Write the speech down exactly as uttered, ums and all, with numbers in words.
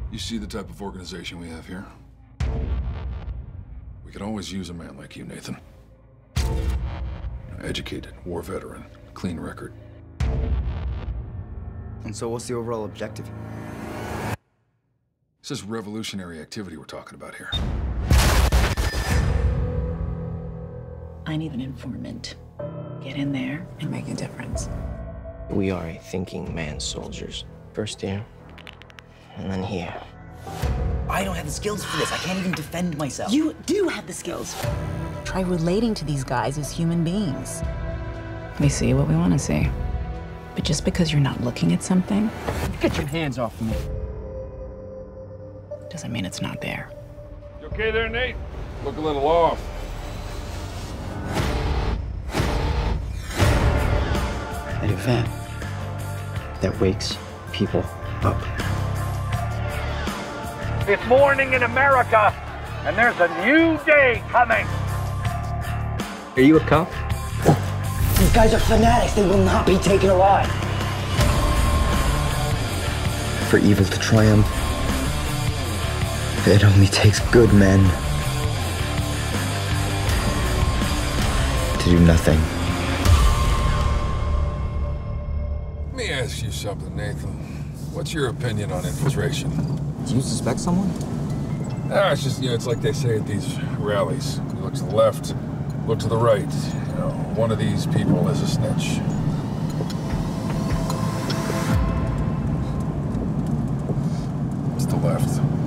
You see the type of organization we have here? We could always use a man like you, Nathan. Educated, war veteran, clean record. And so what's the overall objective? This is revolutionary activity we're talking about here. I need an informant. Get in there and make a difference. We are a thinking man's soldiers. First here, and then here. I don't have the skills for this. I can't even defend myself. You do have the skills. Try relating to these guys as human beings. We see what we want to see. But just because you're not looking at something... Get your hands off me. Doesn't mean it's not there. You okay there, Nate? Look a little off. An event that wakes people up. It's morning in America, and there's a new day coming. Are you a cop? These guys are fanatics. They will not be taken alive. For evil to triumph, it only takes good men to do nothing. Let me ask you something, Nathan. What's your opinion on infiltration? Do you suspect someone? Ah, it's just, you know, it's like they say at these rallies. You look to the left, look to the right. You know, one of these people is a snitch. It's the left.